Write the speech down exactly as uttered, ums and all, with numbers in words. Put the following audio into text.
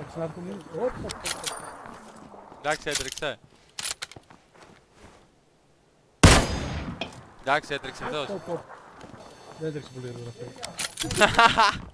έτρεξε να έρθει μου. Εντάξει, έτρεξε. Εντάξει, έτρεξε αυτός. Δεν έτρεξε πολύ γρήγορα αυτό.